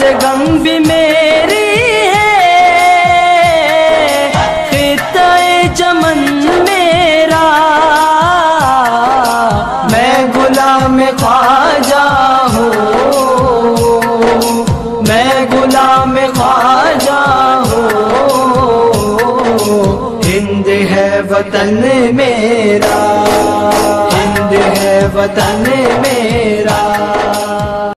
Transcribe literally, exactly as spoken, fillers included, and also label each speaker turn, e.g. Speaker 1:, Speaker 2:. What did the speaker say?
Speaker 1: सरगम भी मेरी है, खिताए चमन मेरा। मैं गुलाम ख्वाजा हूँ, मैं गुलाम ख्वाजा हूँ। हिंद है वतन मेरा, हिंद है वतन मेरा।